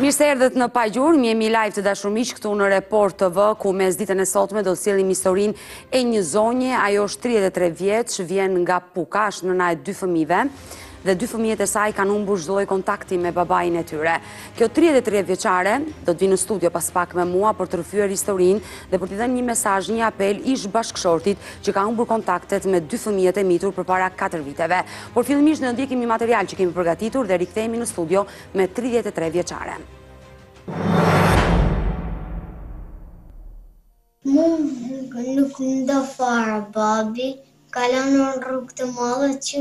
Mirë se erdhët në Pajgjurmë, jemi live të dashur miq këtu në Report TV, ku mes ditën e sotme do të sjellim historinë e një zonje. Ajo është 33 vjeç, vjen nga Puka, është nëna e 2 fëmijëve dhe 2 fëmijët e saj kanë humbur çdo lloj kontakti me babain e tyre. Kjo 33 vjeçare do të vinë në studio pas pak me mua për të rrëfyer historinë dhe për t'i dhënë një mesazh, një apel ish bashkëshortit që ka humbur kontaktet me 2 fëmijët e mitur përpara 4 viteve. Por fillimisht ne ndjekim një material që kemi përgatitur dhe rikthehemi në studio me 33 vjeçare. Nuk ndo fare babi, kalon në rrugë të madhe që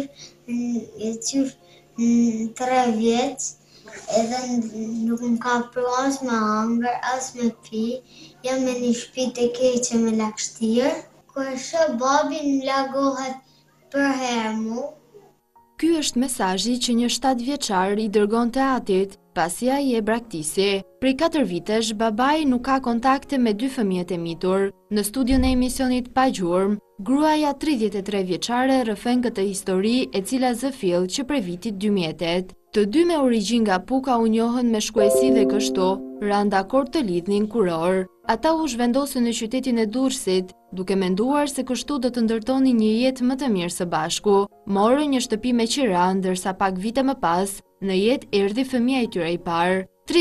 3 vjeç, edhe nuk më ka pru as me hangër, as me pi, jam me një shtëpi të keqe me lagështirë. Kur e shoh babin lagohet për herë mu. Ky është mesazhi që një 7 vjeçar i dërgon te atit, pasi ai e braktisi. Prej 4 vitesh, babai nuk ka kontakte me 2 fëmijët e mitur. Në studion e emisionit Pajgjurmë, gruaja 33 vjeçare rrëfen këtë histori e cila zëfill që prej vitit 2008. Të dy me origjinë nga Puka u njohën me shkuesi dhe kështu ranë dakord të lidhnin kuror. Ata u zhvendosën në qytetin e Durrësit, duke menduar se kështu do të ndërtonin një jetë më të mirë së bashku. Morën një shtëpi me qira, ndërsa pak vite më pas, në jetë erdhi fëmia e tyre i parë.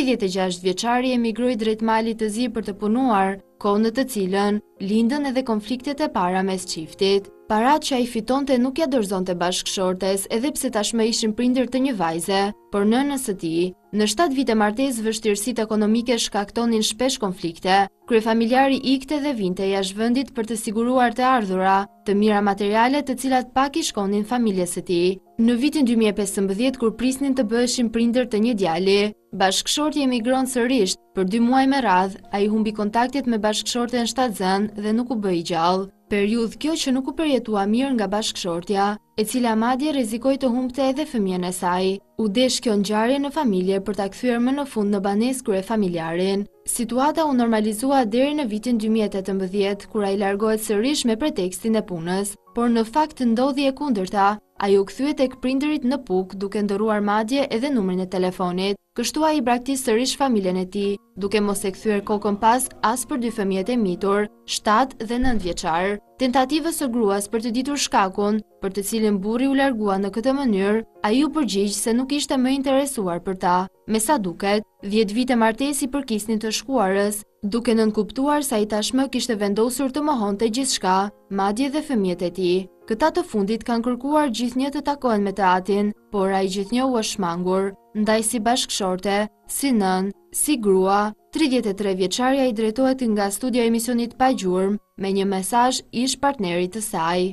36 vjeçari emigroi drejt Malit të Zi për të punuar, kohë në të cilën lindën edhe konfliktet e para mes çiftit. Parat që ai fitonte nuk ja dorëzonte bashkëshortes, edhe pse tashmë ishin prindër të një vajze, por nënës së tij. Në 7 vite martesë, vështirësitë ekonomike shkaktonin shpesh konflikte. Kryefamiljari ikte dhe vinte jashtë vendit për të siguruar të ardhura, të mira materiale të cilat pak i shkonin familjes së tij. Në vitin 2015, kur prisnin të bëheshin prindër të një djali, bashkëshorti emigron sërish. Për 2 muaj me radhë, ai humbi kontaktet me bashkëshorten shtatzën dhe nuk u bë i gjallë. Periudhë kjo që nuk u përjetua mirë nga bashkëshortja, e cila madje rrezikoi të humbte edhe fëmijën e saj. U desh kjo ngjarje në familje për ta kthyer më në fund në banesë kryefamiljarin. Situata u normalizua deri në vitin 2018, kur ai largohet sërish me pretekstin e punës, por në fakt ndodhi e kundërta. Ai u kthye tek prindërit në Pukë, duke ndëruar madje edhe numrin e telefonit. Kështu ai i braktis sërish familjen e tij, duke mos e kthyer kokën pas as për 2 fëmijët e mitur, 7 dhe 9 vjeçar. Tentativës së gruas për të ditur shkakun, për të cilin burri u largua në këtë mënyrë, ai u përgjigj se nuk ishte më interesuar për ta. Me sa duket, 10 vite martesë i përkisnin të shkuarës, duke nënkuptuar se ai tashmë kishte vendosur të mohonte gjithçka, madje dhe fëmijët e tij. Këta të fundit kanë kërkuar gjithnjë të takohen me të atin, por ai gjithnjë u është shmangur, ndaj si bashkëshorte, si nën, si grua. 33 vjeçaria i drejtohet nga studio e emisionit Pajgjurmë me një mesazh ish partnerit të saj.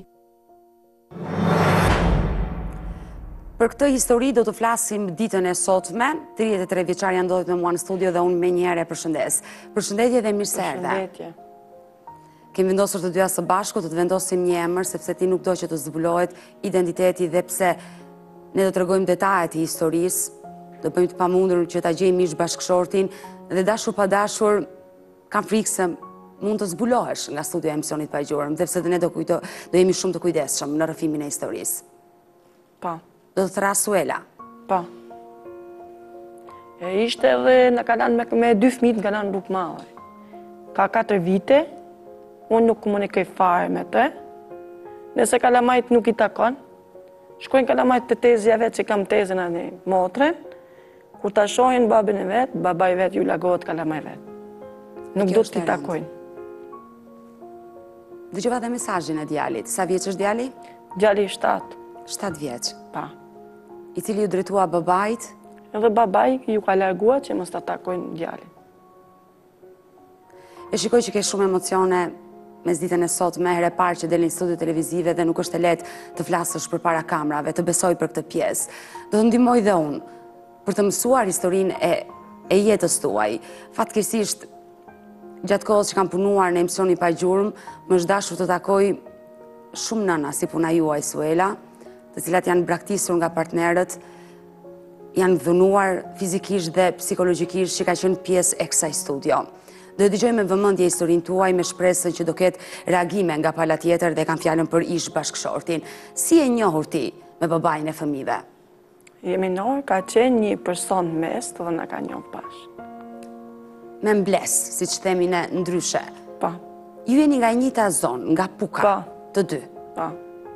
Për këtë histori do të flasim ditën e sotme. 33 vjeçaria ndodhet me mua në studio dhe unë menjëherë e përshëndes. Përshëndetje dhe mirë se erdhe. Përshëndetje. Kemi vendosur të dyja së bashku të vendosim një emër, sepse ti nuk do që të zbulohet identiteti dhe pse ne do të tregojmë detajet e historisë, do bëjmë të pamundur që ta gjejmë ish bashkëshortin dhe dashur pa dashur kam frikë se mund të zbulohesh nga studio e emisionit Pajgjurmë, dhe pse ne do jemi shumë të kujdesshëm në rrëfimin e historisë. Pa. Do të thra Suela. Pa. Ishte edhe në kalan me 2 fëmijë nga në Rrugë Madhe. Ka 4 vite, unë nuk komunikoj fare me të. Nëse kalamajt nuk i takon, shkojnë kalamajt të tezja vetë që kam tezën anë motren, kur ta shohin babin e vetë, baba i vetë ju lagohet kalamaj vetë. Nuk do t'i takojnë. Dëgjova dhe mesazhin e djalit. Sa vjeç është djali? Djali 7. 7 vjeç. Pa. I cili ju drejtua babait? Edhe babai ju ka largua që mos ta takojnë djalin. E shikoj që ke shumë emocione mes ditën e sot, me herë e parë që delin studio televizive dhe nuk është e lehtë të flasësh përpara kamerave, të besoj për këtë pjesë. Do të ndihmoj dhe unë për të mësuar historinë e jetës tuaj. Fatkeqësisht, gjatë kohës që kam punuar në emisionin Pajgjurmë, më është dashur të takoj shumë nëna si puna juaj, Suela, të cilat janë braktisur nga partnerët, janë dhunuar fizikisht dhe psikologjikisht, që ka qenë pjesë e kësaj studio. Do e dëgjojmë me vëmendje historinë tuaj me shpresën që do ketë reagime nga pala tjetër dhe kam fjalën për ish bashkëshortin. Si e njohur ti me babain e fëmijëve? Jemi njohur, ka qenë një person mes dhe na ka njohur bashkë. me mbles, si që themi ne ndryshe. Pa. Ju jeni nga njëjta zonë, nga Puka, të dy. Pa.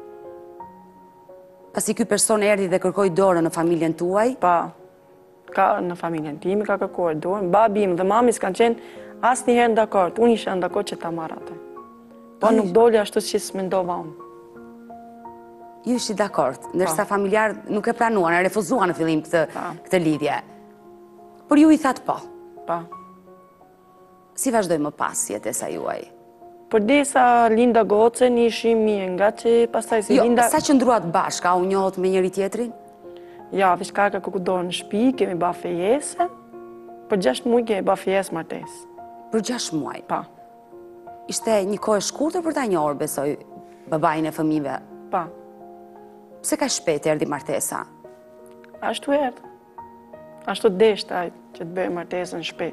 Pasi ky person erdhi dhe kërkoi dorën në familjen tuaj? Pa. Ka në familjen time, ka kërkuar dorën. Babi im dhe mami s'kanë qenë asnjëherë dakord. Unë isha dakord që ta marr atë. Po nuk doli ashtu si s'mendova unë. Ju ishi dakord, ndërsa familjarët nuk e pranuan, e refuzuan në fillim këtë lidhje. Por ju i thatë po. Pa. Si vazhdoj më pas jetesa juaj? Përdesa Linda Gocen ishim mirë, nga që pastaj si Linda... Jo, sa që ndruat bashkë, a u njohët me njëri tjetrin? Ja, vishka ka kukudorë në shpi, kemi ba fejese. Për 6 muaj kemi ba fejes martes. Për 6 muaj? Pa. Ishte një kohë e shkurtër për ta njohur, besoj, babajin e fëmijëve? Pa. Pse ka shpejt erdhi martesa? Ashtu erdhë. Ashtu deshtaj që të bëjë martesën shpejt.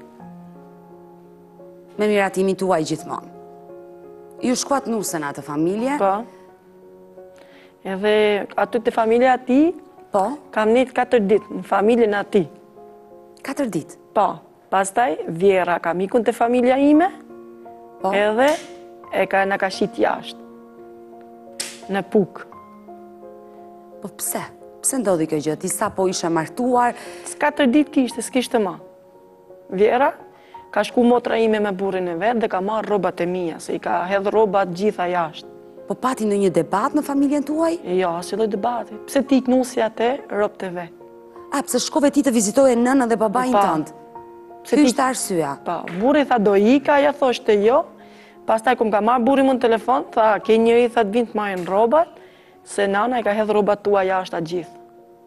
Me miratimin tuaj gjithmonë. Ju shkuat nuse në atë familje? Pa. Edhe aty të familje ati, po? Kam net 4 ditë në familjen ati. 4 ditë? Po. Pastaj, Vjera kam ikun të familja ime, po? Edhe në ka shit jashtë. Në Puk. Po pse? Pse ndodhi kjo gjë? Ti sa po ishe martuar? 4 ditë kishte, s'kishte ma. Vjera ka shku motra ime me burrin e vetë dhe ka marrë robat e mija, se i ka hedhë robat gjitha jashtë. Po pati në një debat në familjen tuaj? Jo, si doj debati. Pse ti knusja te robt e vetë? A, pse shkove ti të vizitoje nënën dhe babajin tëndë? Ky ishte arsyeja? Pa, burri tha do ika, ja thoshte jo. Pastaj kum ka marrë burri më në telefon, tha ke njëri tha të vind të marrin robat, se nana i ka hedhë robat tua jashtë atë gjithë.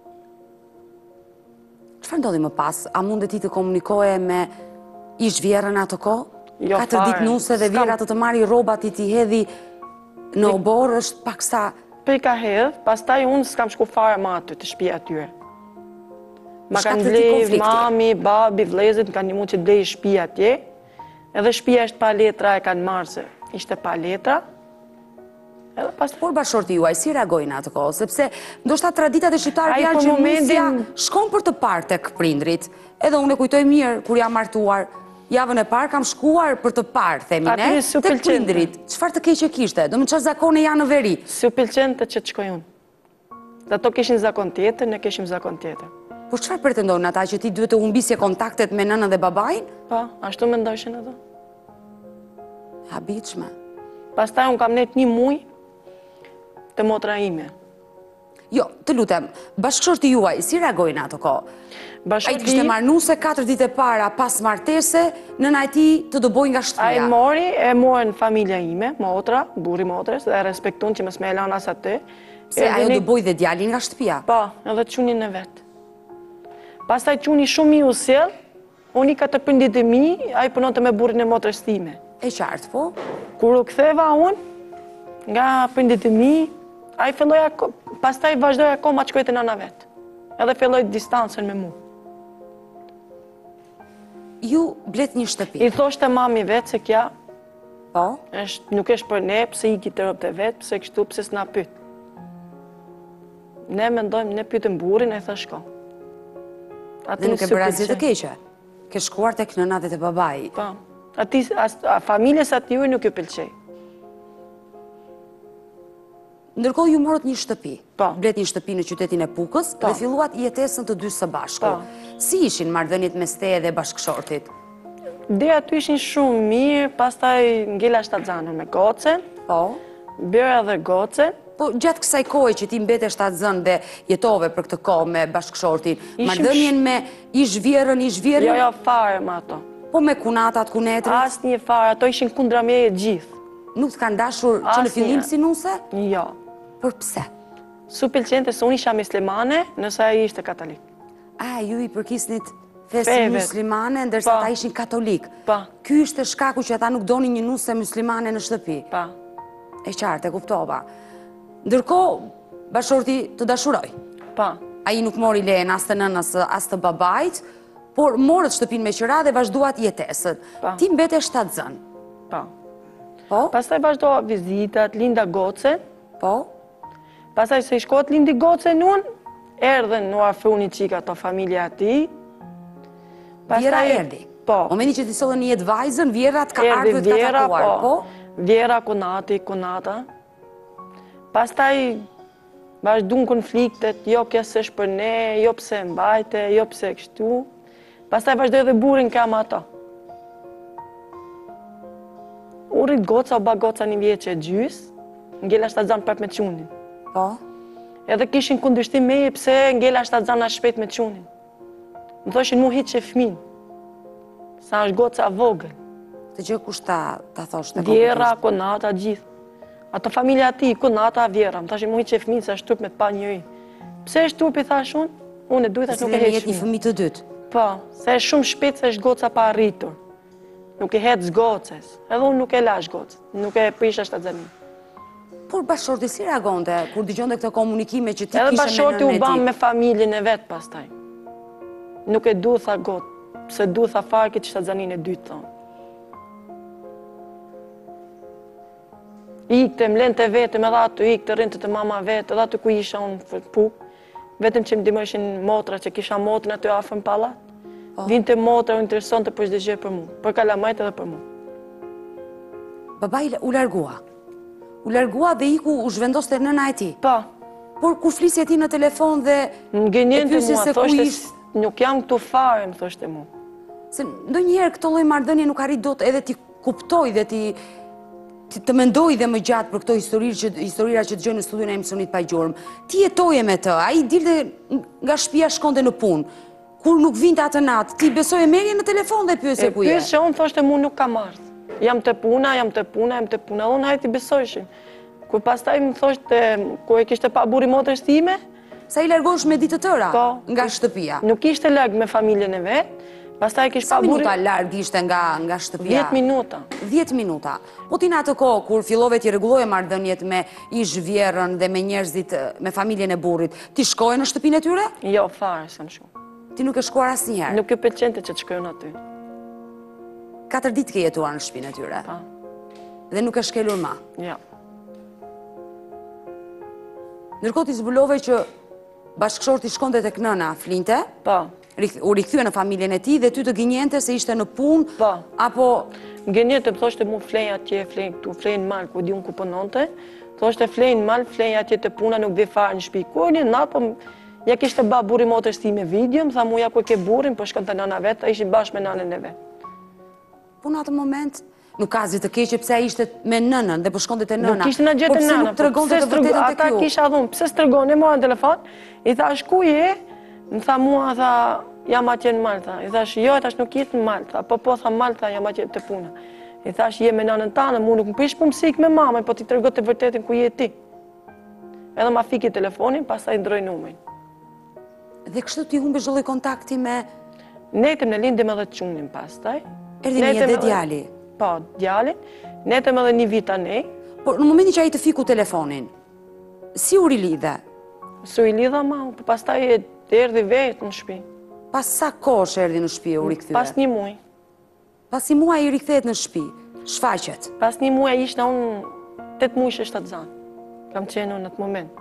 Çfarë ndodhi më pas? A mundet ti të komunikoje me ish Vjerën ato kohë? Jo, 4 ditë nuse dhe Vjera të marri robat i ti hedhi në obor, është pak sa... Pe i ka hedhë, pastaj unë s'kam shku fare ma aty të shtëpia atyre. Ma kanë blej mami, babi, vlezit, kanë një mund që të blej shtëpia atje, edhe shtëpia është pa letra e kanë marrë se ishte pa letra. Por bashorti juaj, si reagojnë atë kohë? Sepse ndoshta traditat e shqiptarëve janë që nusja shkon për të parë tek prindrit. Edhe unë e kujtoj mirë kur jam martuar, javën e parë kam shkuar për të parë, themi ne, tek prindrit. Çfarë të keqe kishte? Do më çfarë zakone janë në veri? Si u pëlqente që të shkoj unë. Dhe ato kishin zakon tjetër, ne kishim zakon tjetër. Po çfarë pretendojnë ata, që ti duhet të humbisje kontaktet me nënën dhe babain? Pa, ashtu mendojshin ato. Habitshme. Pastaj unë kam net 1 muaj të motra ime. Jo, të lutem, bashkëshorti juaj, si reagojnë ato kohë? A i të kishte marrë nuse 4 ditë e para pas martese, nëna e ti të doboj nga shtëpia? A e morën familja ime, motra, burri motres, dhe respektun që mësme e lanë as atë. Se ajo doboj dhe djalin nga shtëpia? Pa, edhe qunin e vetë. Pastaj quni shumë i usjell, unë i ka të prindit e mi, a i punonte me burrin e motres time. E qartë, po? Kur u ktheva unë, nga prindit e mi, a i filloj, pastaj vazhdoj akoma të shkojtë nëna vetë. Edhe filloj distancën me mu. Ju blet një shtëpi? I thoshte mami vetë se kja, po? Nuk është për ne, pse i kitë rëbë të vetë, pse kështu, pse s'na pytë. Ne mendojmë, ne pytëm burin, e thë shko. Dhe nuk e bërë asgjë të keqe? Ke shkuar tek nëna dhe të babai? Po. Familjes atyre nuk ju pëlqej. Ndërkohë ju morët një shtëpi, blet një shtëpi në qytetin e Pukës dhe filluat jetesën të dy së bashku. Si ishin marrëdhëniet mes teje dhe bashkëshortit? Dhe aty ishin shumë mirë, pastaj ngella shtatzanën me Gocen, bëra dhe Gocen. Po gjatë kësaj kohë që ti mbete shtatzën dhe jetove për këtë kohë me bashkëshortin, marrëdhënien me ish Vjerën? Jo, fare me ato. Po me kunatat, kunetrit? Asnjë fare, ato ishin kundra meje gjithë. Nuk të kanë dashur që në fillim si nuse? Jo. Por pse? Su pëlqente se unë isha muslimane, nëse ai ishte katolik. A, ju i përkisnit fesë muslimane, ndërsa ta ishin katolik. Pa. Ky ishte shkaku që ata nuk doni një nuse muslimane në shtëpi. Pa. E qartë, e kuptova. Ndërkohë, bashorti të dashuroj. Pa. A i nuk mori lejen as të nënës, as të babait, por morët shtëpin me qëra dhe vazhduat jetesët. Ti mbete shtatzën. Pa. Po? Pastaj vazhdoa vizitat, Linda Gocen. Po? Pastaj se i shkot Lindi Gocen unë, erdhen në afruni qika të familja ati. Vjera erdi? Po. Momenti që ti sollën një jetë vajzën, Vjera të ka Erdhi ardhur të ka Vjera, takuar, po? Vjera, Konata. Pastaj vazhduan konfliktet, jo kjo s'është për ne, jo pse mbajte, jo pse kështu. Pastaj vazhdoi edhe burrin kam ato. U rrit goca, u ba goca 1 vjeç e gjys, ngela shtazan prap me çunin. Po. Edhe kishin kundërshtim meje pse ngela shtazana shpejt me çunin. Më thoshin mu hiq e fëmin, sa është goca vogël. Të gjë kush ta thoshte? Vjera, Konata, gjithë. Ato familja ati, Konata, Vjera, më thashin mu hiq e fëmin, se është turp me të pa njëri. Pse është turp, i thash unë e duhet, nuk e heq jetë një fëmijë të dytë. Po, se është shumë shpejt se është goca pa arritur. Nuk e hec goces, edhe unë nuk e lash gocës, nuk e prisha shtazanin. Por bashorti si reagonte kur dëgjonte këto komunikime që ti kishe me nënën e Edhe ti? bashorti u bam me familjen e vetë pastaj. Nuk e du tha gotë, pse du tha fare këtë shtazanin e dytë, thonë. Ikte, mlente vetëm, edhe ato ikte, rinte të mama vetë, edhe ato ku isha unë puk. Vetëm që më dimëshin motra, që kisha motrën aty afër në pallat. Vinte motra, u interesonte për çdo gjë për mua, për kalamajt edhe për mua. Babai u largua. U largua dhe iku u zhvendos te nëna e tij. Po. Por kur flisi ti në telefon dhe Ngënjente mua, se ku thoshte nuk jam këtu fare, më thoshte mua. Se ndonjëherë këto lloj marrëdhënie nuk arrit dot edhe ti kuptoj dhe ti të mendoj dhe më gjatë për këto historira që dëgjoj në studion e emisionit Pa Gjurmë. Ti jetoje me të, ai dilte nga shtëpia shkonte në punë. Kur nuk vinte atë natë, ti besoj e merje në telefon dhe pyese ku je. Pyes që unë thoshte mu nuk kam ardhur. Jam të puna, unë hajtë i besojshin. Kur pastaj më thoshte, ku e kishte pa burri motrës time, sa i largosh me ditë të tëra nga shtëpia. Nuk ishte larg me familjen e vet. Pastaj kish pa burri. Sa minuta larg ishte nga shtëpia? 10 minuta. 10 minuta. Po ti në atë kohë kur fillove ti rregulloje marrëdhëniet me ish Vjerën dhe me njerëzit me familjen e burrit, ti shkoje në shtëpinë e tyre? Jo, fare s'kam shku. Ti nuk e shkuar asnjëherë? Nuk e pëlqente që të shkojnë aty. 4 ditë ke jetuar në shtëpinë e tyre? Pa. Dhe nuk e shkelur ma? Jo. Ndërkohë ti zbulove që bashkëshorti shkonte tek nëna, flinte? Po. U rikthye në familjen e tij dhe ty të gënjente se ishte në punë? Po. Apo gënjente më thoshte mu flej atje, flej këtu, flej në mal, ku di unë ku punonte. Thoshte flej në mal, flej atje të puna, nuk dhe fare në shtëpi. Ku një natë, po ja kishte ba burri motrës time video, më tha mu ja ku e ke burrin, po shkon te nëna vet, ai ishin bashkë me nënën e vet. Po në atë moment nuk ka asgjë të keqe pse ai ishte me nënën dhe po shkonte te nëna. Nuk ishte na gjetë nëna. Nuk tregonte të vërtetën tek ata ju. Kisha dhun, pse s'tregon, e mora në telefon, i thash ku je? Më tha mua, tha, jam atje në Malta. I thash, jo, tash nuk jetë në Malta. Po, tha Malta, jam atje të puna. I thash, je me nënën tane, mu nuk më prish për mësik me mame, po ti tregot të vërtetin ku je ti. Edhe ma fiki telefonin, pastaj ndroj numrin. Dhe kështu ti humbe çdo lloj kontakti me... Netëm në lindim edhe të qunin pastaj. Erdhi një dhe djali? Po, djalin. Netëm edhe 1 vit anej. Por në momentin që ai të fiku telefonin, si u rilidhe? Su i lidha ma, po pastaj erdhi vetë në shtëpi. Pas sa kohësh erdhi në shtëpi u rikthye? Pas 1 muaj. Pas 1 muaj i rikthehet në shtëpi. Shfaqet? Pas 1 muaj ishte unë 8 muaj shtatzan. Kam qenë unë në atë moment.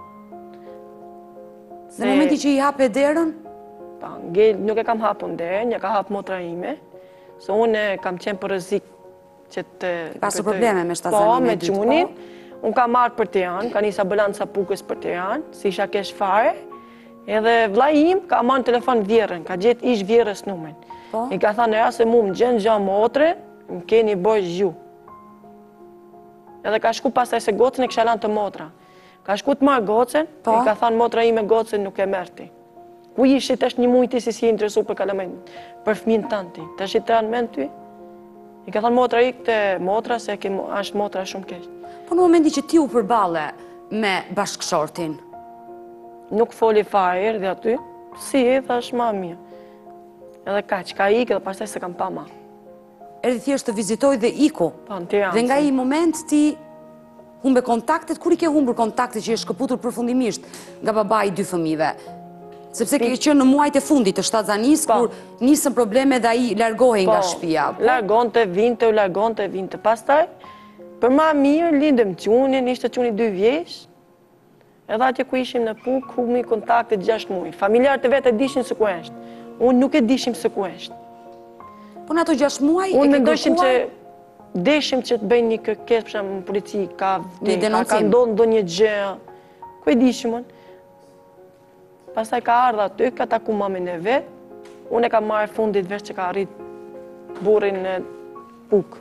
Në momentin që i hape derën? Pa, nuk e kam hapun derën, ja ka hap motra ime, se unë kam qenë për rrezik që të... Pasur probleme me shtazanin e dytë, Po, me qunin. Unë kam marrë për Tiranë, ka nisa balanca pukës për Tiranë, si isha kesh fare, edhe vllai im ka marrë në telefon Vjerën, ka gjetë ish Vjerës numrin. I ka thënë ja se mu më gjenë gja motre, më keni boj zgju. Edhe ka shku pastaj se gocën e kisha lanë të motra. Ka shku të marrë gocën, i ka thënë motra ime gocën nuk e merti. Ku ishi tash 1 muaj ti si je interesu për kalamajt, për fëmin tanti, tash i tran mend ty? I ka thënë motra ikte motra se është motra shumë keq. Po në momentin që ti u përballe me bashkëshortin? Nuk foli fare, erdhi aty, si e thash ma mirë. Edhe kaq, ka ikë dhe pastaj se kam pa ma. Erdhi thjesht të vizitoj dhe iku? Po, në Tiranë. Dhe nga i moment ti humbe kontaktet, kur i ke humbur kontaktet që je shkëputur përfundimisht nga babai i 2 fëmijëve? Sepse ke qenë në muajt e fundit të shtatzanis, kur nisën probleme dhe ai largohej nga shtëpia. Largonte, vinte. Pastaj, për ma mirë, lindëm qunin, ishte quni 2 vjeç, edhe atje ku ishim në puk, humbi kontaktet 6 muaj. Familjarët e vetë e dishin se ku eshtë. Unë nuk e dishim se ku eshtë. Po në ato 6 muaj e Unë ke mendojshim që kërkuar? deshim që të bëjnë një kërkesë për shembull në polici, ka denoncim. ndodhur ndonjë gjë. Ku e dishim unë? Pastaj ka ardhur aty, ka taku mamin e vet. Unë e kam marrë fundit veç që ka arrit burrin në Puk.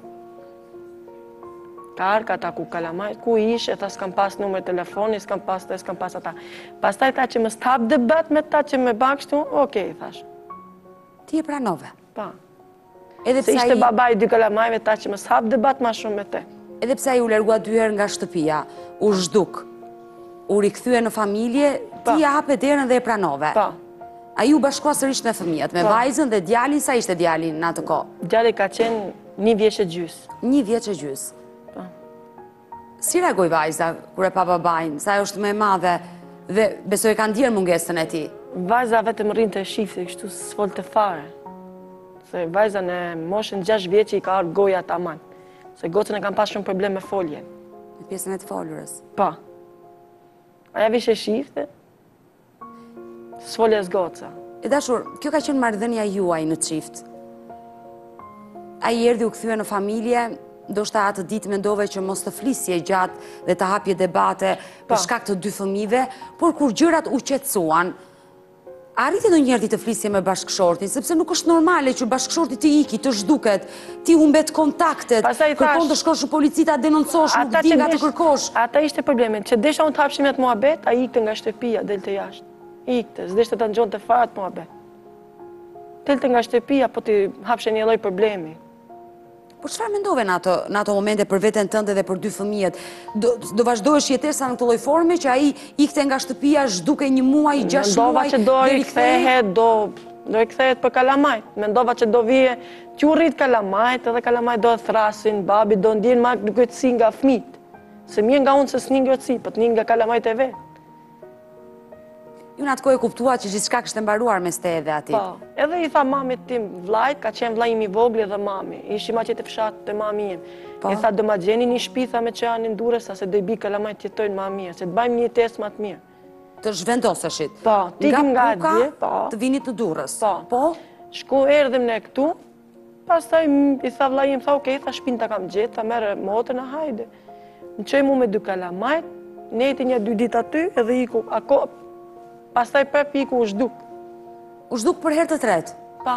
Ka ardhur ka taku Kalamajt, ku ishe, tha s'kam pas numër telefoni, s'kam pas ata. Pastaj tha që më stap debat me ta që me bak kështu, okej, thash. Ti e pranove. Pa. Edhe Se pse ishte ai baba i dy Kalamajve, ta që më s'hap debat ma shumë me te. Edhe pse ai u largua 2 herë nga shtëpia, u zhduk, u rikthye në familje, ti ja hape derën dhe e pranove. Pa. Ai u bashkua sërish me fëmijët, me vajzën dhe djalin, sa ishte djalin në atë kohë? Djali ka qenë 1 vjeç e gjys. 1 vjeç e gjys. Si reagoi vajza kur e pa babain, sa ajo është më e madhe dhe besoj ka ndjerë mungesën e tij? Vajza vetëm rrinte e shifte, kështu s'folte fare. Se vajza në moshën 6 vjeç i ka ardhur goja tamam. Se gocën e kam pas shumë problem me folje. Në pjesën e të folurës. Pa. Aja vishe shifte, s'folje s'goca. E dashur, kjo ka qenë marrëdhënia juaj në çift. Ai erdhi u kthye në familje, ndoshta atë ditë mendove që mos të flisje gjatë dhe të hapje debate për shkak të 2 fëmijëve, por kur gjërat u qetësuan, arriti ndonjëherë ti të flisje me bashkëshortin, sepse nuk është normale që bashkëshorti të iki, të zhduket, ti humbet kontaktet, kërkon të shkosh në polici ta denoncosh, nuk di nga të kërkosh. Ata ishte problemin, që desha unë të hapshim atë muhabet, a ikte nga shtëpia, delte jashtë. Ikte, s'deshte ta ngjonte fare atë muhabet. Delte nga shtëpia, po ti hapshe një lloj problemi. Por çfarë mendove në ato momente për veten tënde dhe për 2 fëmijët? Do vazhdohesh jetesa në këtë lloj forme që ai ikte nga shtëpia, zhdukej 1 muaj, 6 muaj, mendova që do i kthehet, do i kthehet për Kalamajt. Mendova që do vije qurrit Kalamajt, edhe Kalamajt do të thrasin, babi do ndjen ma ngërtësi nga fëmijët. Se mirë nga unë se s'ni ngërtësi, po t'ni nga Kalamajt e vet. Ju në atë kohë e kuptua që gjithçka kishte mbaruar mes te edhe atit. Po, edhe i tha mamit tim, vllajt, ka qenë vllai im i vogël edhe mami. Ishim atje të fshat te mami im. I tha do ma gjeni një shtëpi tha me çanin durrës, se do i bi Kalamajt jetojnë më mirë, se të bëjmë një test më të mirë. Të zhvendoseshit. Po, tikim nga atje, po. Të vinit në Durrës. Po. Shku erdhim ne këtu. Pastaj i tha vllai im, tha okay, tha shtëpinë ta kam gjetë, tha merr motrën, hajde. Më çoj mu me 2 Kalamajt, neti një 2 ditë aty edhe iku pastaj prap iku u zhduk. U zhduk për herë të tretë? Pa.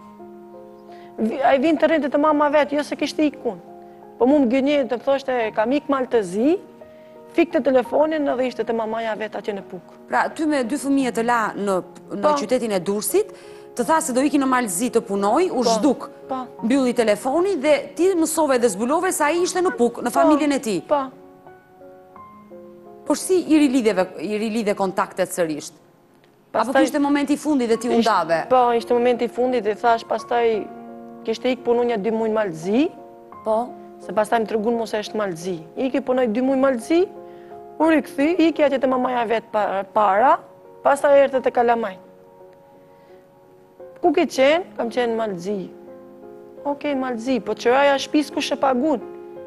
Ai vin të rrinte të mama vet, jo se kishte ikun. Po mu më gënjej të thoshte kam ik Maltëzi, fikte telefonin edhe ishte të mamaja vet atje në Puk. Pra, ty me 2 fëmijë të la në qytetin e Durrësit, të tha se do iki në Maltëzi të punoj, u zhduk, mbylli telefoni dhe ti mësove dhe zbulove sa ai ishte në Puk, në familjen e tij. Po. Por si i rilidhe kontaktet sërisht? Apo kishte momenti i fundit dhe ti u ndave? Po, ishte momenti i fundit dhe thash pastaj kishte ik punu një 2 muaj në Maltëzi. Po. Se pastaj më tregun mos është Maltëzi. Iki punoj 2 muaj në Maltëzi, u rikthi, iki atje te mamaja vet para, pastaj erdhe te Kalamajt. Ku ke qenë? Kam qenë në Maltëzi. Okej, Maltëzi, po çraja shtëpis kush e pagun?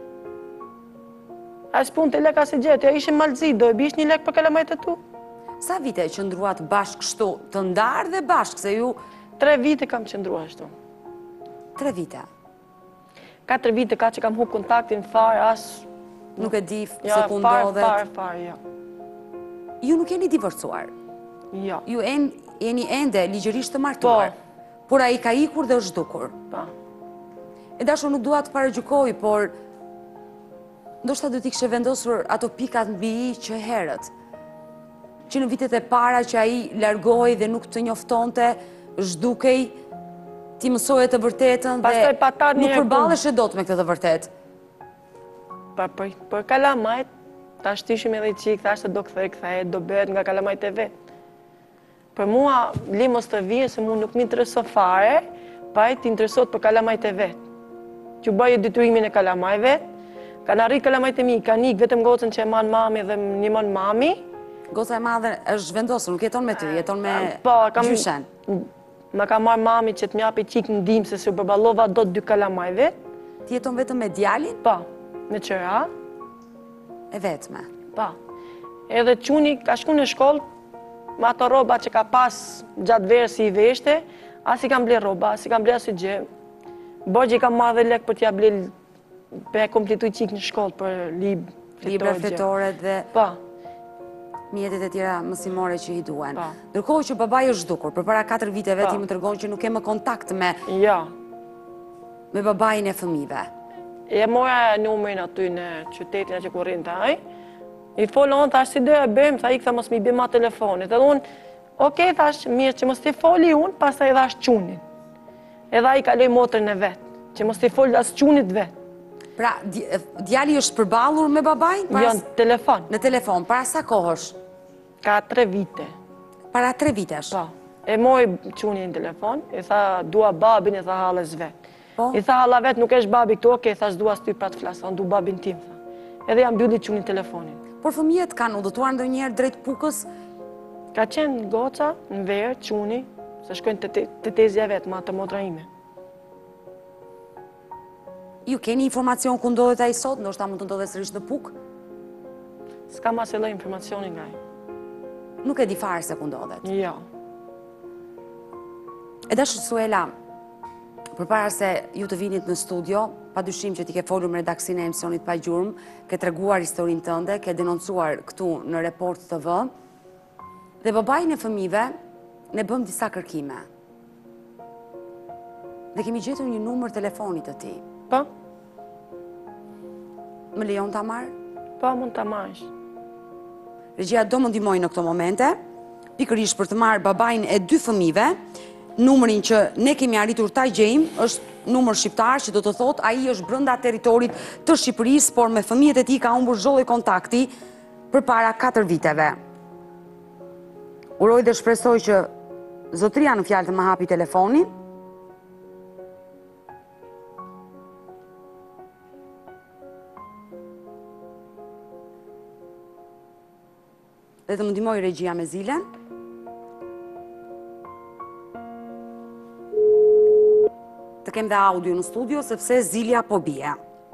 As punë të lek as e gjetë, ja ishim Maltëzi, do e bish 1 lek për Kalamajt e tu? Sa vite e qëndruat bashkë kështu, të ndarë dhe bashkë, se ju... 3 vite kam qëndrua ashtu. 3 vite? 4 vite ka që kam hup kontaktin fare, as... Nuk e di se ku ndodhet? Fare, ja. Ju nuk jeni divorcuar? Ja. Ju jeni ende ligjërisht të martuar? Por ai ka ikur dhe është zhdukur? Pa. E dashur nuk dua të paragjykoj, por... ndoshta do t'i kishe vendosur ato pikat mbi I që herët. Që në vitet e para që ai largohej dhe nuk të njoftonte, zhdukej, ti mësoje të vërtetën dhe nuk përballeshe dot me këtë të vërtetë. Për Kalamajt, ta shtishim edhe i qik, thashtë do kthehet, do bëhet nga Kalamajt e vet. Për mua, li mos të vije, se mu nuk mi intereso fare, pa i t'interesot për Kalamajt e vet. Që bëjë detyrimin e Kalamajve, kanë arrit Kalamajt e mi, kanë ik vetëm gocën që e manë mami dhe një manë mami. Goca e madhe është vendosur, nuk jeton me ty, jeton me gjyshen. Ma ka marrë mami që të mjapi qik në dim, se se u përballova do të 2 Kalamajve. Ti jeton vetëm me djalin? Pa, me qëra. E vetme? Pa. Edhe quni ka shku në shkollë, me ato roba që ka pas gjatë verës si I veshte, as I kam ble roba, as I kam ble asë gjë. Bogji ka marrë dhe lek për t'ja ble për e kompletuj qik në shkollë për libra fletore dhe Pa. mjetet e tjera mësimore që i duen. Pa. Ndërkohë që babai është zhdukur, përpara 4 viteve ti më tregon që nuk ke më kontakt me Ja. me babain e fëmijëve. E mora numrin aty në qytetin që ku rrinte ai. I folon thash si do e bëjmë, sa i tha mos mi bëjmë ma telefonit. Edhe unë, okej, thash mirë që mos t'i foli unë, pastaj thash qunin. Edhe ai kaloi motrën e vet, që mos t'i fol as qunit vet. Pra, djali është përballur me babain? Jo, në telefon. Në telefon, para sa kohësh? Ka 3 vite. Para 3 vitesh? Po. E mori qunin në telefon, i tha dua babin, i tha halles vet. Po? I tha halla vet nuk është babi këtu, okej, thash dua s'ty pra të flas, unë du babin tim, tha. Edhe jam mbylli qunin telefonin. Por fëmijët kanë udhëtuar ndonjëherë drejt pukës? Ka qenë goca, në verë, quni, se shkojnë të tezja vetë, ma të motra ime. Ju keni informacion ku ndodhet ai sot, ndoshta mund të ndodhet sërish në pukë? S'ka ma se lloj informacioni nga ai. Nuk e di fare se ku ndodhet. Jo. E dashur Suela, përpara se ju të vinit në studio, padyshim që ti ke folur me redaksinë e emisionit Pa Gjurmë, ke treguar historinë tënde, ke denoncuar këtu në Report TV, dhe babain e fëmijëve ne bëm disa kërkime. Dhe kemi gjetur një numër telefonit të tij. Po? Më lejon ta marr? Po, mund ta marrësh. Regjia do më ndihmoj në këto momente, pikërisht për të marrë babain e 2 fëmijëve, numrin që ne kemi arritur ta gjejmë është numër shqiptar që do të thotë ai është brenda territorit të Shqipërisë, por me fëmijët e tij ka humbur çdo lloj kontakti përpara 4 viteve. Uroj dhe shpresoj që zotria në fjalë të më hapi telefonin. Dhe të më ndihmoj regjia me Zilen. Të kem dhe audio në studio, sepse Zilja po bie.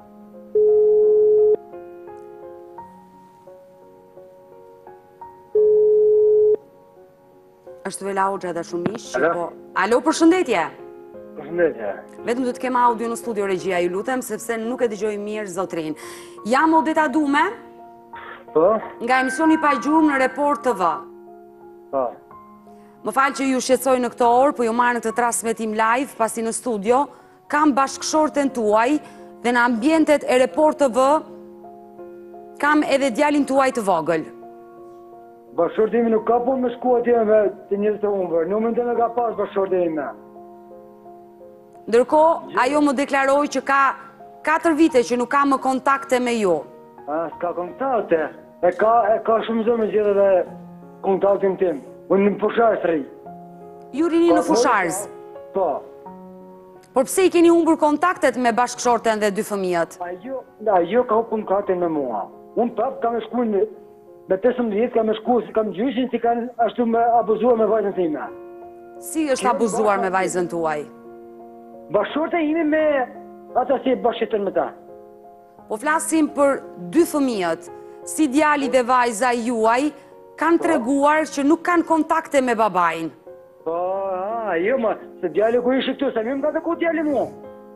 Është Vela Hoxha dhe shumish. Alo, përshëndetje. Përshëndetje. Vetëm do të kem audio në studio regjia, ju lutem, sepse nuk e dëgjoj mirë zotrin. Jam Odeta Dume, Po? nga emisioni Pa Gjurmë në Report TV. Po. Më falë që ju shqetësoj në këto orë, po ju marrë në këtë transmetim live, pasi në studio, kam bashkëshorten tuaj dhe në ambientet e Report TV kam edhe djalin tuaj të vogël. Bashkëshorti ime nuk ka punë me shku atje me të njerëz të humbur. Numrin tënd e ka pas bashkëshorti ime. Ndërkohë, ajo më deklaroi që ka 4 vite që nuk ka më kontakte me ju. S'ka kontakte. E ka shumë zë me gjithë dhe kontaktin tim. Unë në Fusharës rri. Ju rini në Fusharës. Po. Por pse i keni humbur kontaktet me bashkëshorten dhe 2 fëmijët? Ajo ka humbur kontaktin me mua. Unë prap kam shkuar me 15 kam shkuar, kam gjyshin si kanë ashtu me abuzuar me vajzën time. Si është abuzuar me vajzën tuaj? Bashkëshorte ime me ata si bashkëton me ta. Po flasim për 2 fëmijët, si djali dhe vajza juaj, kanë treguar që nuk kanë kontakte me babain. Po, jo ma, se djali ku ishë këtu, sa mi më ka të ku djali mua.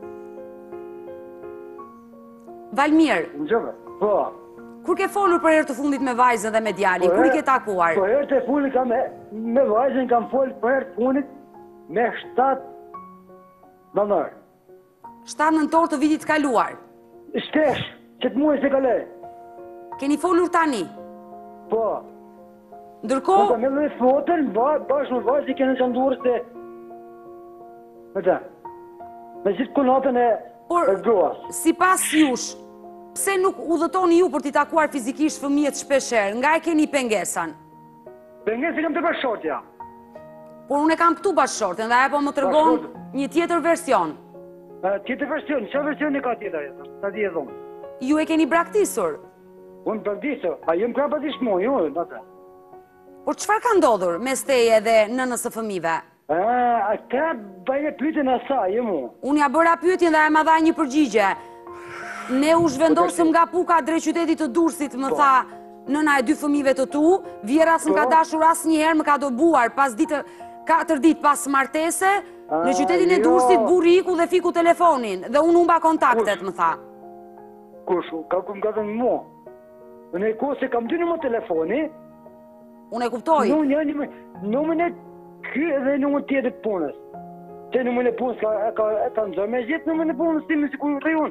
Valmir, Në gjëve, po. kur ke folur për herë të fundit me vajzën dhe me djalin, kur i ke takuar? Po herë të fundit kam me vajzën kam folë për herë të fundit me 7 nënër. 7 nëntor të vitit kaluar. Shtesh, që të muaj se kale. Keni folur tani? Po. Po Ndërkohë, me me fotën, bashkë me vajzë i kene që ndurë se... Me ta. Me gjithë kunatën e gruas. si pas jush, pse nuk udhëtoni ju për t'i takuar fizikisht fëmijët shpesher, nga e keni pengesan? Pengesë kam të bashkëshortja. Por unë e kam këtu bashkëshorten dhe ajo po më tregon një tjetër version. Tjetër version, që version e ka tjetër jetë? Ta di e dhomë. Ju e keni braktisur. Unë braktisur, a ju më ka braktisht mu, ju, në të. Por çfarë ka ndodhur mes teje dhe nënës së fëmijëve? A ka bajnë pyetjen asaj, jo mu. Unë ja bëra pyetjen dhe ai më dha një përgjigje. Ne u zhvendosëm nga puka drejt qytetit të Durrësit, më tha nëna e 2 fëmijëve të tu, vjera s'm ka dashur asnjëherë, më ka dobuar pas 4 ditë pas martese, Në qytetin e Durrësit burri iku dhe fiku telefonin dhe unë humba kontaktet, më tha. Kush, ka ka thënë mua. Në kohë se kam dy numër telefoni, Unë e kuptoj. numrin e ky edhe numrin tjetër të punës. Te numrin e punës ka nxorë me gjithë numrin e punës tim sikur rriun.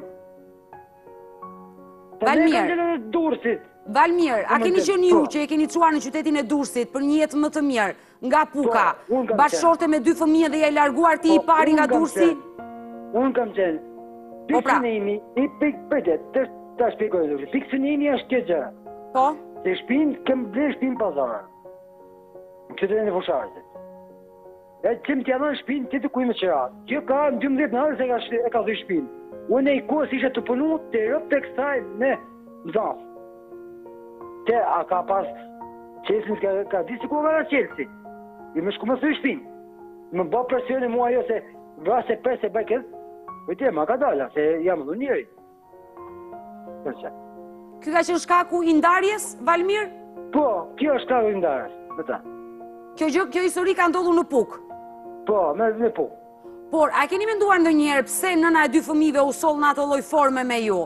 Valmir. Valmir, a keni qenë ju që e keni çuar në qytetin e Durrësit për një jetë më të mirë nga Puka, bashkëshorte me 2 fëmijë dhe ja larguar ti i pari nga Durrësi? Unë kam qenë. Pikësënimi, ta shpjegoj dhe. Pikësënimi është kjo gjë. Po? Se shpinë, kem ble shpinë pazarë. Në qytetin e Fusharit. E qëmë t'ja dhënë shpinë, ti të kujmë qëra. Kjo ka në 12 në herë se e ka dhë shpinë. Unë e i kohës ishe të punu të rëp të kësaj me zafë. Te, a ka pas qelsin, ka di si ku vara qelsi. I me shku më thuj shpinë. Më bë presioni mua jo se vrase pres e bëjket. Vëjtje, ma ka dala, se jam dhe njëri. Përse. Ky ka qenë shkaku i ndarjes, Valmir? Po, kjo është shkaku i ndarjes, vëta. Kjo histori ka ndodhur në Puk? Po, me Puk. Por, a keni menduar ndonjëherë pse nëna e 2 fëmijëve u soll në ato lloj forme me ju?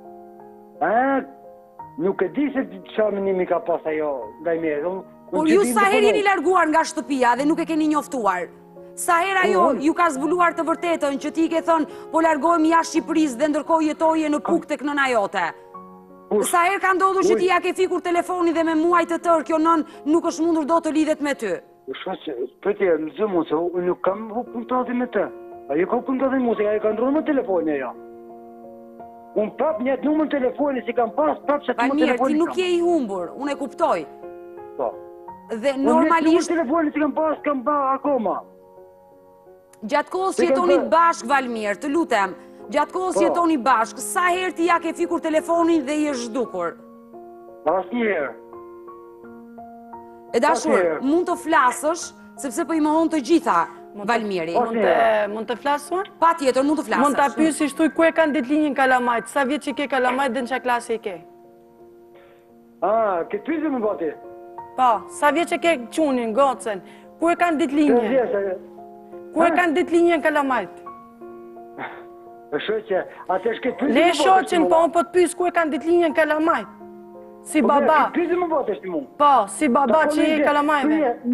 Nuk e di se çfarë mendimi ka pas ajo nga i mirë. Por ju sa herë jeni larguar nga shtëpia dhe nuk e keni njoftuar? Sa herë ajo ju ka zbuluar të vërtetën që ti i ke thënë po largohemi jashtë Shqipërisë dhe ndërkohë jetoje në Puk tek nëna jote? Sa herë ka ndodhur që ti ja ke fikur telefonin dhe me muaj të tërë kjo nën nuk është mundur do të lidhet me ty? Pëtje, më zëmu, se unë nuk kam kontakti me të. Ajo ka kontakti mu, se ajo ka ndronë më telefoni ajo. Unë prap një numër telefoni, si kam pas, prap që të më telefoni kam. Ti nuk je i humbur, unë e kuptoj. Po. Dhe normalisht... Unë telefoni si kam pas akoma. Gjatë kohës që jetonit bashk, Valmir, të lutem, gjatë kohës që jetonit bashk, sa herë ti ja ke fikur telefonin dhe i është zhdukur? Asnjëherë. E dashur, mund të flasësh, sepse po i mohon të gjitha, Valmiri. Mund të flasur? Pa tjetër, mund të flasësh. Mund të pyesish tuj ku e kanë ditëlinjën Kalamajt, sa vjetë që ke Kalamajt dhe në qa klasë i ke? Këtë pyesë më bati? Pa, sa vjetë që ke qunin, gocen, ku e kanë ditëlinjën? Ku e kanë ditëlinjën Kalamajt? E shoqe, atë është këtë pyesë më bati? Le shoqen, po unë po të pyesë ku e kanë ditëlinjën Kalamajt? Si baba. Pyesë më bati është mu? Po, si baba që i Kalamajve.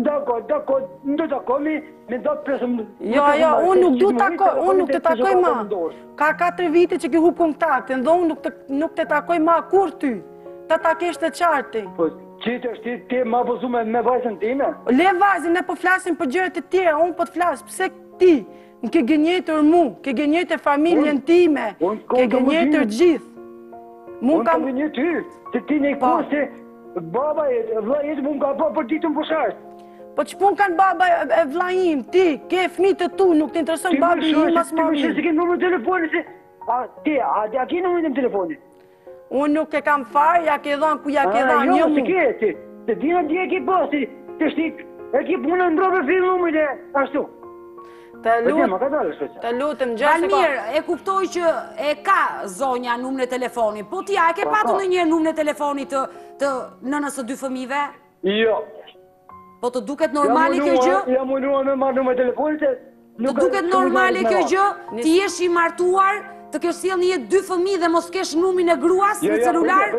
Ndë takomi, me do të presëm... Jo, unë nuk du takoj, unë nuk të takoj ma. Ka 4 vite që ki hu kontaktin, dhe unë nuk të takoj ma kur ty. Ta kesh të qarti. Po, qitë është ti ma pëzu me vajzën time? Le vajzën, ne po flasim për gjërat e tjera, unë po të flasë, pse ti, në ke gënjetër mu, ke gënjetër familjen time, ke gënjetër gjithë. Unë kam një ty, se ti një kohë se baba e vla jetë mu nga pa për ditën pushartë. Po që pun kanë baba e vla im, ti, ke fmitë të tu, nuk të interesën babi im mas mami. Ti më shërë se ke numër telefoni, se... A ke numër në telefoni? Unë nuk e kam farë, ja ke dhanë ku ja ke dhanë një mu. Jo, se ke, se dina di e ke pas, të shtik, e ke punë në ndrobe filë numër dhe ashtu. Të lutëm, gjashtë Valmir, e kuptoj që e ka zonja numër e telefoni, po tja e ke patu në një numër e telefoni të nënës së 2 fëmijëve? Jo. Po të duket normali kjo gjë? Ja munduar me marrë numër e telefonit, të duket normali kjo gjë? Ti jesh i martuar, të kesh sjellë një jetë 2 fëmijë dhe mos kesh numrin e gruas në celular?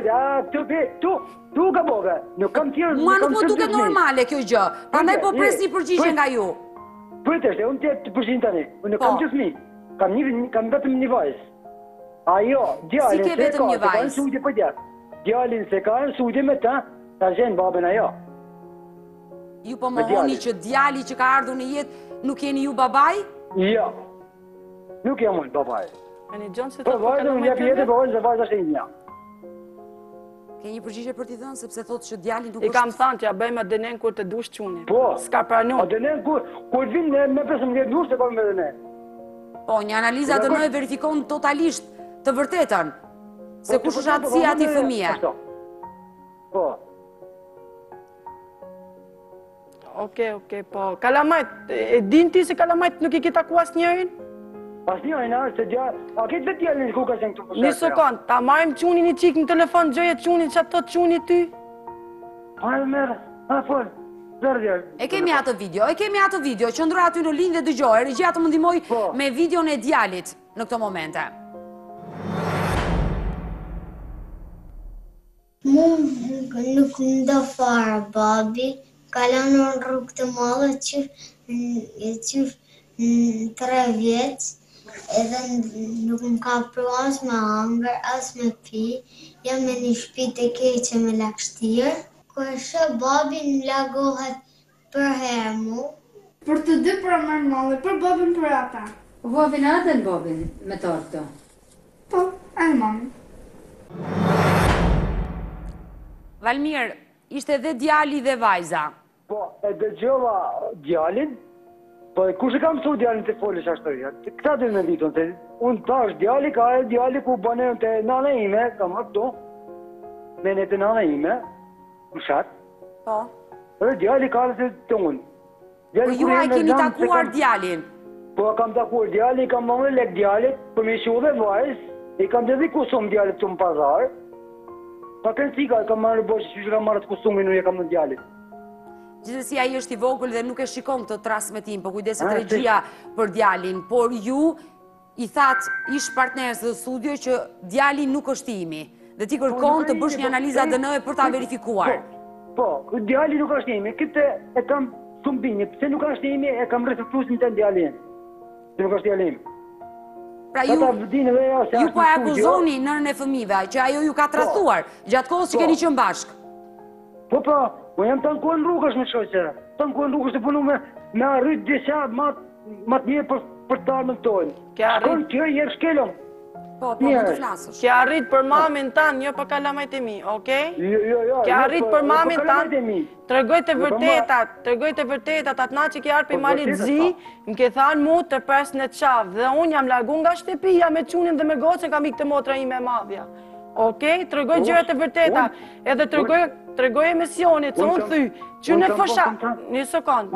Tu ka bove, nuk kam tjerë... Mua nuk po duket normale kjo gjë, prandaj po pres një përgjigje nga ju. Përtështë, unë të përgjigjen tani, unë kam që fëmijë, kam vetëm një vajzë. Ajo, djalin se ka në sudje për djatë. Djalin se ka në sudje me ta gjenë babën ajo. Ju po mohoni që djali që ka ardhur në jetë nuk jeni ju babaj? Jo, nuk jam unë babaj. Po vajzë, unë jep jetë për vajzë dhe vajzë është e një. Ke një përgjigje për t'i thënë, sepse thotë që djali nuk është... I kam thënë që ja bëjmë dënen kur të dush qunin. Po. S'ka pranu. A dënen kur vinë me 15 dush të bëjmë me dënen. Po, një analiza të nëjë verifikon totalisht të vërtetën, se kush është atësia ati fëmije. Po. Oke, po. Kalamajt, e din ti se Kalamajt nuk i ki taku as njërin? As njërin, se djallë, a këtë vetë djallë në ku ka qenë këtu për shakë? Një sekund, ta marim qunin i qikë në telefon, gjëje qunin që ato quni ty? Hajë merë, a folë. E kemi atë video, qëndro aty në linjë dhe dëgjoj, regjia të më ndihmoj me videon e djalit në këto momente. Mu nuk ndo fare babi, kalon në rrugë të madhe që 3 vjeç, edhe nuk më ka pru as me hangër, as me pi, jam me një shtëpi të keqe me lagështirë. Kur shoh babin më lagohet për herë mu. Për të dy për mërmallë, për babin për ata. Babin atë në babin me torto? Po, e mami. Valmir, ishte dhe djali dhe vajza. Po, e dëgjova djalin, po kush e kam mësu djalin të folish ashtu? Këta dhe me ditën, unë tash djali ka e djali ku banen të nana ime, kam këtu, mene të nana ime, në shatë. Po. Dhe djali ka dhe të unë. Po ju a keni takuar djalin? Po, kam takuar djalin, kam mëngë lek djalit, për me shu dhe vajz, i kam dhe dhe kusum djalit që më pazar. Pa kënë cika, kam marrë boshë që kam marrë të kusumin, nuk e kam në djalit. Gjithësi ai është i vogël dhe nuk e shikon këtë transmetim, po kujdeset regjia për djalin, por ju i thatë ish partnerës dhe studio që djali nuk është imi, dhe ti kërkon të bësh një analiza DNA për ta verifikuar. Po, djali nuk është imi, këtë e kam sumbinje, pëse nuk është imi, e kam reflektusin të djalin, që nuk është djalin. Pra ju po e akuzoni nërën e fëmive, që ajo ju ka trathuar, gjatë kohës që keni qenë bashkë. Po, jam të nkuën rrugës me shoqe, të nkuën rrugës të punu me arrit disa matë mirë për të armën tonë. Shkon kjo jërë shkelon. Po, më të flasësh. Kja arrit për mamin tanë, jo për kalamajt e mi, okej? Jo. Kja arrit për mamin tanë, tregoj të vërtetat, atë na që kja arrit për malit zi, më ke thanë mu të pres në qavë, dhe unë jam lagun nga shtepia me qunin dhe me gocën kam ikë të motra ime madhja. Okej, tregoj gjërat e vërteta, edhe tregoj emisionit, që unë thy, që në fësha, një sekund,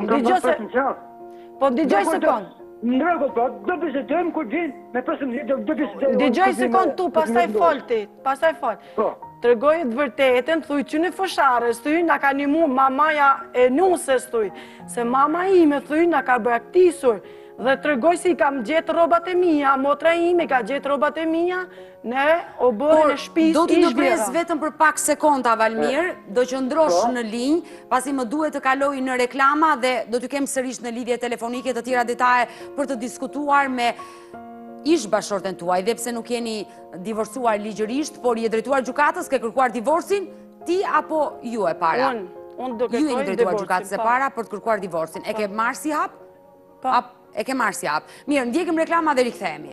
po ndigjoj sekund. Në rëgët, po, do bisedojmë kur vinë, me pësëm do bisedojmë. Ndigjoj sekund tu, pastaj fol ti, pastaj fol. Tregoj të vërtetën, thuj që në fësharës, thuj, nga ka një mu mamaja e nusës, thuj, se mama ime, thuj, nga ka braktisur, dhe tregoj si kam gjetë robat e mija, motra ime ka gjetë robat e mija, ne o bërë në shpis do t'i në pres vetëm për pak sekonda, Valmir, do që ndrosh në linjë, pasi më duhet të kaloj në reklama dhe do t'ju kem sërish në lidhje telefonike të tjera detaje për të diskutuar me ish bashorten tuaj, dhe pse nuk jeni divorcuar ligjërisht, por i e drejtuar gjukatës, ke kërkuar divorcin, ti apo ju e para? Unë do kërkoj divorcin. Ju e një drejtuar gjukatës e para për të kërkuar divorcin. E ke marrë si hap? E ke marrë si hap. Mirë, ndjekim reklama dhe rikthehemi.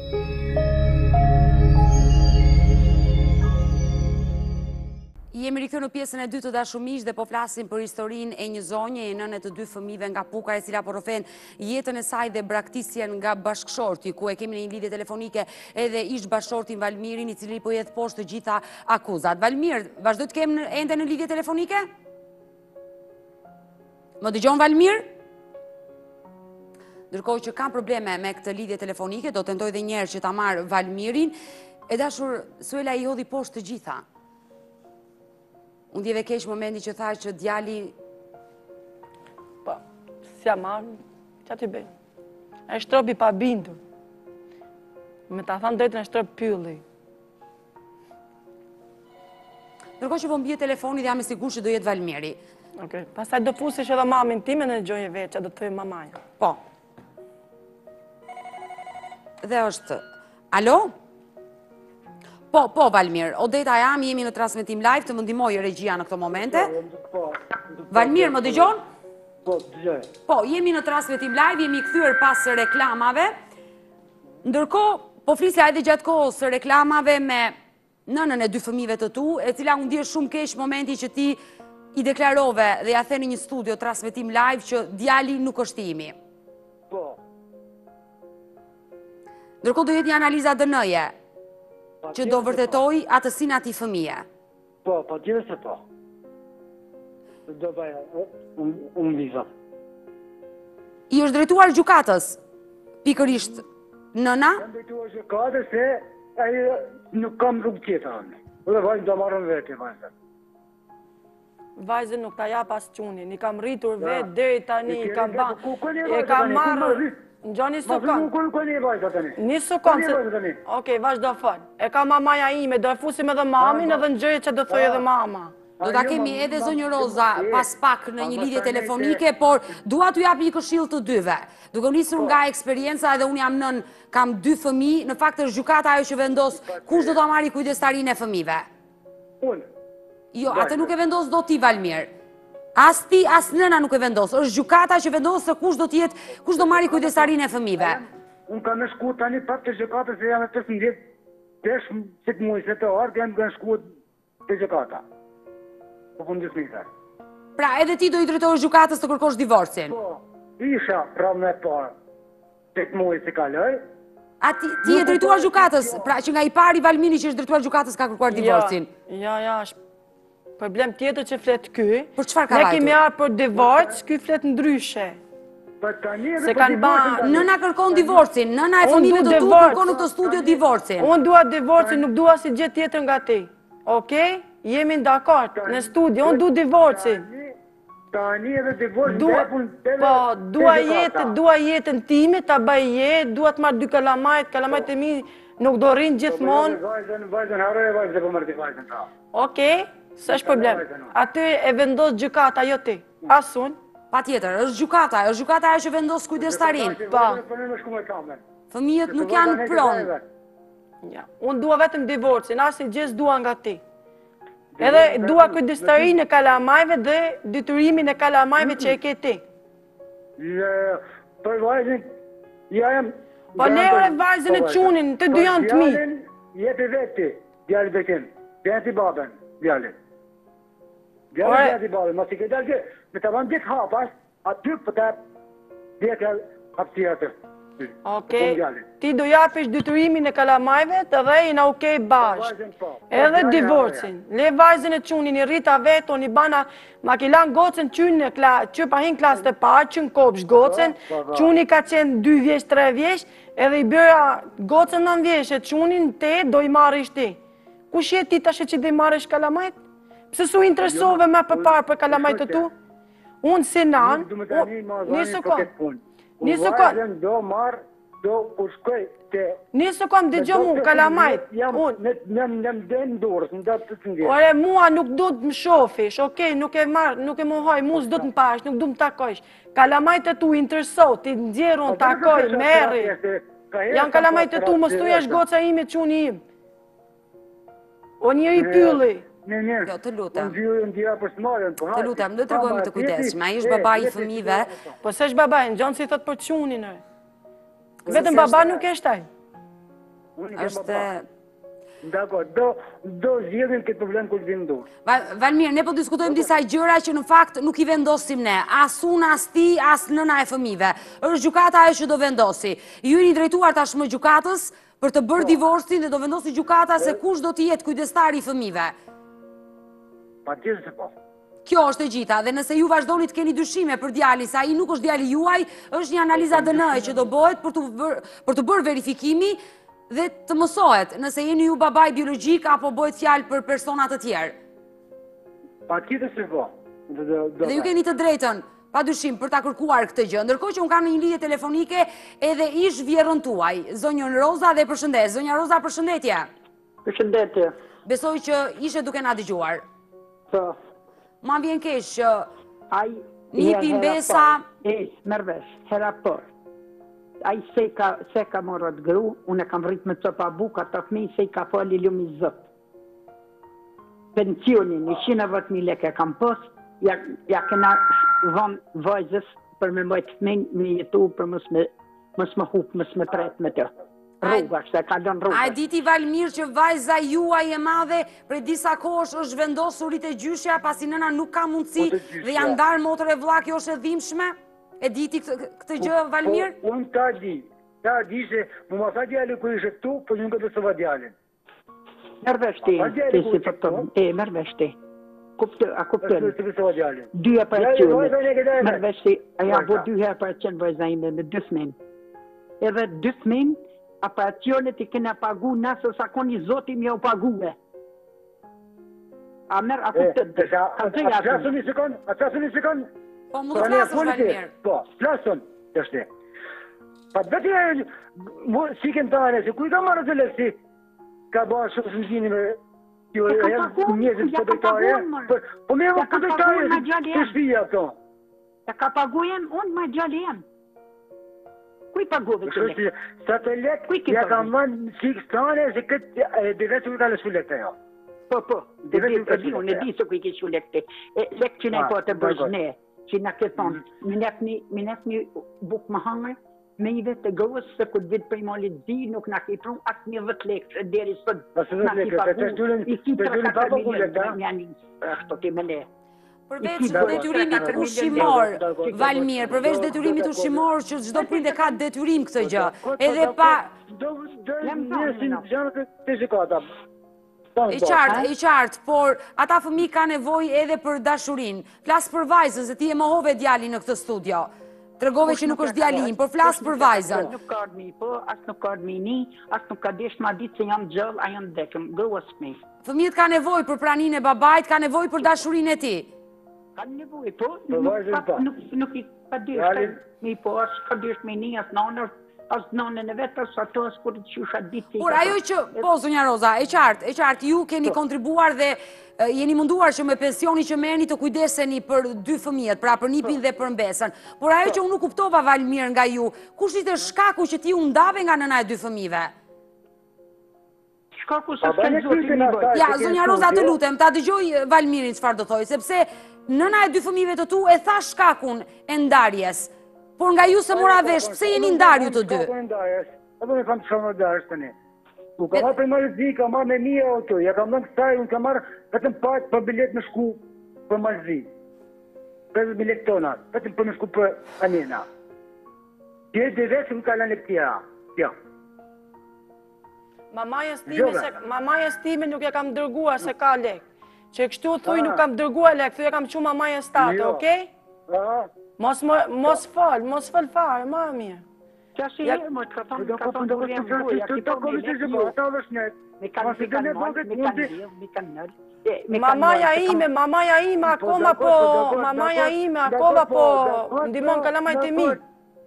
Jemi rikthyer në pjesën e dytë të dashumish dhe po flasim për historinë e një zonje e nëne të 2 fëmijëve nga Puka, e cila po rrofen jetën e saj dhe braktisjen nga bashkëshorti, ku e kemi në një lidhje telefonike edhe ish bashkëshortin Valmirin, i cili po jep poshtë të gjitha akuzat. Valmir, vazhdoj të kem ende në lidhje telefonike? Më dëgjon Valmir? Ndërkohë që kam probleme me këtë lidhje telefonike, do tentoj edhe një herë që ta marr Valmirin. E dashur, Suela i hodhi poshtë të gjitha. Unë djeve keq momenti që tha që djali... Po, s'ja marrë, që t'i bëjmë? E shtropi pa bindur. Me ta thanë drejtën e shtrop pylli. Ndërkohë që po mbije telefoni dhe jam e sigurt që do jetë Valmiri. Okej, pastaj do fusish edhe mamin time në gjoje veç, që do të thëjë mamaja. Po. Dhe është... Alo? Po, Valmir, Odeta jam, jemi në transmetim live, të më ndihmoj regjia në këto momente. Valmir, më dëgjon? Po, dëgjoj. Po, jemi në transmetim live, jemi kthyer pas reklamave. Ndërkohë, po flisja edhe gjatë kohës së reklamave me nënën e 2 fëmijëve të tu, e cila u ndje shumë keq momenti që ti i deklarove dhe ja the në një studio transmetim live që djali nuk është imi. Po. Ndërkohë do jetë një analiza DNA-je që do vërtetoj atësinë atij fëmije. Po, tjetër se po. Do bëja, unë viza. I është drejtuar gjykatës, pikërisht nëna? Jam drejtuar gjykatës se ai nuk kam rrugë tjetër. Dhe vajzë do marrën vetë, vajzë. vajzën nuk ta jap as qunin. I kam rritur vetë deri tani, i kam marrë. Ngjo një sekond. Një sekond. Okej, vazhdo fal. E ka mamaja ime, do e fusim edhe mamin edhe në gjëje që do thojë edhe mama. Do ta kemi edhe zonjë Roza pas pak në një lidhje telefonike, por dua t'ju jap një këshill të dyve. Duke nisur nga eksperienca, edhe unë jam nën, kam 2 fëmijë, në fakt është gjykata ajo që vendos kush do ta marrë kujdestarinë e fëmijëve. Unë. Jo, atë nuk e vendos do ti Valmir. As ti, as nëna nuk e vendos. Është gjykata që vendos se kush do marrë kujdestarinë e fëmijëve. Unë kam shku tani prapë të gjykatës se jam 15 muaj se të ardh jam shku te gjykata. Po fundis nisë. Pra, edhe ti do i drejtohesh gjykatës të kërkosh divorcin. Po, isha pranë me parë. 8 muaj se kaloj. A ti e drejtuar gjykatës, pra që nga i pari Valmini që është drejtuar gjykatës ka kërkuar divorcin. Ja, është problem tjetër që flet ky. Për çfarë ka vajtur? Ne kemi ardhur për divorc, ky flet ndryshe. Se kanë bën. Nëna kërkon divorcin, nëna e fëmijëve të tu kërkon në këtë studio divorcin. Unë dua divorcin, nuk dua si gjë tjetër nga ti. Okej? Jemi dakord në studio, unë du divorcin. Tani edhe divorcin Po, dua jetën time, ta bëj jetë, dua të marr 2 kalamajt e mi nuk do rrinë gjithmonë. Vajzën haroj, vajzën po marrë vajzën ta. Okej, s'është problem. Aty e vendos gjykata, jo ti. As unë. Patjetër, është gjykata ajo që vendos kujdestarinë. Po. Fëmijët nuk janë pronë. Ja, unë dua vetëm divorcin, asnjë gjë s'dua nga ti. Edhe dua kujdestarinë e kalamajve dhe detyrimin e kalamajve që e ke ti. Për vajzën, jam... Po leo vajzën e qunin, të dy janë të mi. Jepi veti, djali bekim, veti babën, djali. Djali babën, mos i ke dalë, me të vanë ditë hapas, aty për të djekë hapësia të. Okej, ti do japish detyrimin e kalamajve të dhe jina okej bashkë. Edhe divorcin. Le vajzën e qunin, i rrita vetë, unë i bana, ma kilan gocën që pa hin klasë të parë, që në kopsh gocën, quni ka qenë 2 vjeç, 3 vjeç, edhe i bëra gocën 9 vjeç, e qunin te do i marrish ti. Kush je ti tashe që do i marrish kalamajt? Pse su interesove me përpar për kalamajt të tu? Unë si nanë, një sekund. Një sekund dhe gjë mu, kalamajt. Ore, mua nuk do të më shofish, okej, nuk e muhoj, mu s'do të më pash, nuk do më takojsh. Kalamajt e tu interesot, ti ndjerun, takoj, merri. Janë kalamajt e tu, më stuja shgoca ime, quni im. O njëri pylli. Jo, të lutem. Të lutem, do të tregojmë të kujdesshme. Ai është baba i fëmijëve. Po s'është baba, ngjon si thot për qunin. Vetëm baba nuk është ai. Është Dakor, do zgjedhin këtë problem kur vim dorë. Valmir, ne po diskutojmë disa gjëra që në fakt nuk i vendosim ne. As unë, as ti, as nëna e fëmijëve. Është gjykata ajo që do vendosi. Ju jeni drejtuar tashmë gjykatës për të bërë divorcin dhe do vendosi gjykata se kush do të jetë kujdestari i fëmijëve. Patjetër se po. Kjo është e gjitha, dhe nëse ju vazhdoni të keni dyshime për djali, sa ai nuk është djali juaj, është një analiza DNA që do bëhet për të bërë verifikimi dhe të mësohet nëse jeni ju babaj biologjik apo bëhet fjalë për persona të tjerë. Patjetër se po. Dhe ju keni të drejtën, pa dyshim, për ta kërkuar këtë gjë. Ndërkohë që unë kam në një lidhje telefonike edhe ish vjerrën tuaj, zonjën Roza, dhe përshëndes. Zonja Roza, përshëndetje. Përshëndetje. Besoj që ishe duke na dëgjuar. Po. Ma vjen keq që nipi mbesa... Mërvesh, hera por. Ai se ka morët gru, unë kam rrit me copa buka të fëmijë se i ka fali lumi zot. Pensionin, 110.000 lekë kam pos, ja kena vonë vajzës për me mojtë fëmijë me jetu për mos me hup, mos me tret me të. Rruga, se ka lënë rruga. A e diti Valmir që vajza juaj e madhe prej disa kohësh është vendosurit e gjyshja pasi nëna nuk ka mundësi dhe janë ndarë motor e vlla, kjo është e dhimbshme? E diti këtë gjë Valmir? Unë ta di se më ma tha djali ku ishe këtu, po një këtë sëva djalin. Mërveshti, ti si përton, mërveshti. A kuptën? 2 operacione. Mërveshti, aja bo 2 operacione vajza ime me 2 fëmijë. Edhe 2 fëmijë, operacionet i kena pagu nëse sa koni zoti mja u pague. A merë, a kuptët dhe. A flasën një sekund? Po, mu të flasën, Valmir. Po, flasën, të shte. Pa të vetë si kënë tane, se kuj ka marrë të lefësi, ka bërë shumë së mëzini me njëzit për dojtare. Po me më për dojtare të shpija këto. Ja ka pagujem, unë ma gjallë jem. Kuj pagove të lekë? Sa të lekë, ja ka mënë si këstane, se këtë dhe vetë u ka lësu lekë të jo. Po, unë e di se kuj këshu lekë të. Lekë që ne po të bëzhne, që në këtë tonë, minet një bukë më hangë, me i vetë të gëvës, se këtë vitë për i molit zi, nuk në ki prunë asë një 10 lekë, deri sot, në ki pagu, i ki 3-4 milionë, një anisë, ashtë të me le. Përveç detyrimit ushqimor, Valmir, përveç detyrimit ushqimor që çdo prindë ka detyrim këtë gjë. Edhe pa i qartë, por ata fëmijë kanë nevojë edhe për dashurinë. Flas për vajzën, se ti e mohove djalin në këtë studio. Tregove që nuk është djalin, por flas për vajzën. Nuk ka ardhmi, po, as nuk ka ardhmi ni, as nuk ka desh ma ditë se jam gjallë, a jam dekëm, gëvës me. Fëmijët ka nevojë për praninë e babait, ka nevojë për dashurinë e tij. Kanë nevojë, po, nuk i ka desh, me po, as ka desh me ni, as nonën e vetë, as ato, as kur të qusha ditë. Por ajo që, po, zonja Roza, e qartë, ju keni kontribuar dhe jeni munduar që me pensioni që merrni të kujdeseni për 2 fëmijët, pra për nipin dhe për mbesën. Por ajo që unë nuk kuptova, Valmir, nga ju, kush ishte shkaku që ti u ndave nga nëna e 2 fëmijëve? Shkaku sa s'ken zotin i bëjt. Ja, zonja Roza, të lutem, ta dëgjoj Valmirin çfarë do thoj, sepse nëna e 2 fëmijëve të tu e tha shkakun e ndarjes. Por nga ju se mora vesh, pse jeni ndarju të dy? Apo me kam të shumë ndarjes të ne. U ka marrë për Malzi, ka marrë me mija o të, ja ka marrë kësaj, unë ka marrë vetëm për bilet me shku për Malzi. Për bilet tona, vetëm për me shku për Anena. Që e dhe vetë më ka lanë e këtja. Ja. Mamajës time nuk e kam dërgua se ka lek. Që kështu thuj nuk kam dërgua lek, thuj e kam që mamajës tate, okej? Mos fal fare, ma mirë. Qa si herë, më të thonë dërë e më buja, ki po me lekë ju. Me kanë nëllë. Mamaja ime akoma po, ndimon kalamajt e mi.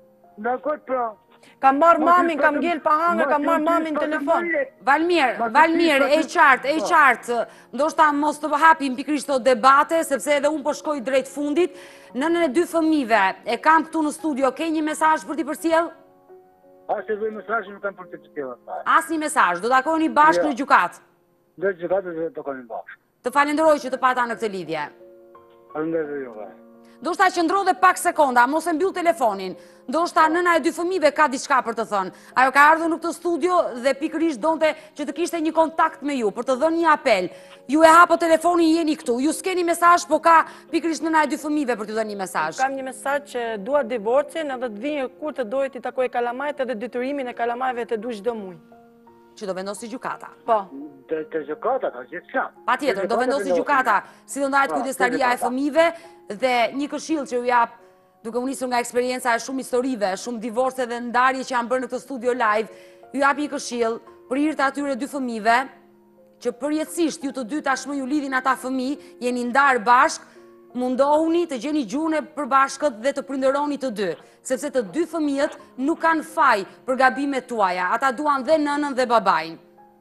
Kam marrë mamin, kam gjel pa hangër, kam marrë mamin telefon. Valmir, e qartë, ndoshta mos të hapim pikërisht të debate, sepse edhe unë po shkoj drejt fundit. Nënën e 2 fëmijëve, e kam këtu në studio, ke një mesazh për t'i përcjell? Asë e mesazh nuk kam për t'i përcjell. Asë një mesazh, do takoni bashkë në gjykatë? Në gjykatë do takoni bashkë. Të falenderoj që të pata në këtë lidhje. Falenderoj juve. Ndoshta qëndro dhe pak sekonda, mos e mbyll telefonin. Ndoshta nëna e 2 fëmijëve ka diçka për të thënë. Ajo ka ardhur në këtë studio dhe pikërisht donte që të kishte një kontakt me ju, për të dhënë një apel. Ju e hapo telefonin, jeni këtu. Ju s'keni mesazh, po ka pikërisht nëna e 2 fëmijëve për t'ju dhënë një mesazh. Kam një mesazh që dua divorcin, edhe të vinë kur të dojë të takoj kalamajt edhe detyrimin e kalamajve të du çdo muaj. Që do vendosi gjykata. Po. Të gjykata, ka gjithçka. Patjetër, do vendosi gjykata, si do ndahet kujdestaria e fëmijëve dhe një këshill që ju jap, duke u nisur nga eksperienca e shumë historive, shumë divorce dhe ndarje që janë bërë në këtë studio live, ju jap një këshill për hir të atyre 2 fëmijëve, që përjetësisht ju të dy tashmë ju lidhin ata fëmijë, jeni ndarë bashk, mundohuni të gjeni gjuhën e përbashkët dhe të prindëroni të dy, sepse të 2 fëmijët nuk kanë faj për gabimet tuaja, ata duan dhe nënën dhe babain.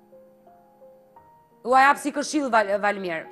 U jap si këshill, Valmir.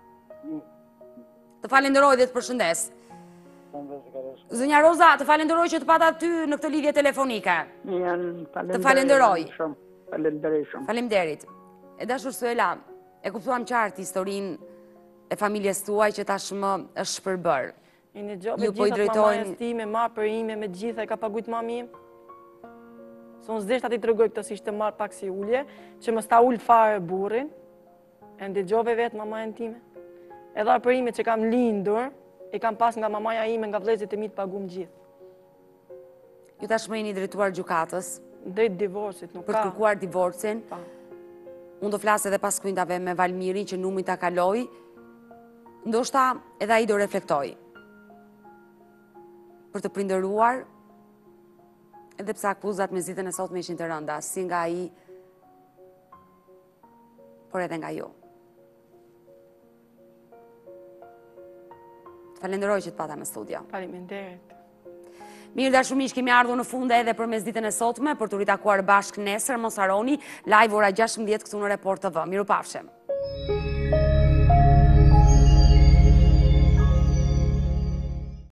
Të falenderoj dhe të përshëndes. Zonja Roza, të falenderoj që të pata ty në këtë lidhje telefonike. Të falenderoj. Faleminderit. E dashur Suela, e kuptuam qartë historinë e familjes tuaj që tashmë është shpërbër. Një gjobë gjithat mamajës time, ma për ime, me gjitha e ka pagujt mami im. Se unë zdesht ati të rëgoj këtë si ishte marë pak si ullje, që më sta ullë fare burin, e në gjobë vetë mamajën time. Edhe për ime që kam lindur, e kam pas nga mamaja ime, nga vlezit e mi të pagum gjithë. Ju tashmë jeni drejtuar gjykatës. Drejt divorcit, nuk ka. Për të kërkuar divorcin. Unë do flasë edhe pas kujndave me Valmirin që numit ta kaloi, ndoshta edhe ai do reflektoj. Për të prindëruar, edhe pse akuzat me zitën e sotme ishin të rënda, si nga ai, por edhe nga ju. Të falenderoj që të pata në studio. Faleminderit. Mirë dashumish, kemi ardhur në fund edhe për mesditën e sotme, për të ritakuar bashkë nesër, mos harroni, live ora 16 këtu në Report TV. Mirupafshim.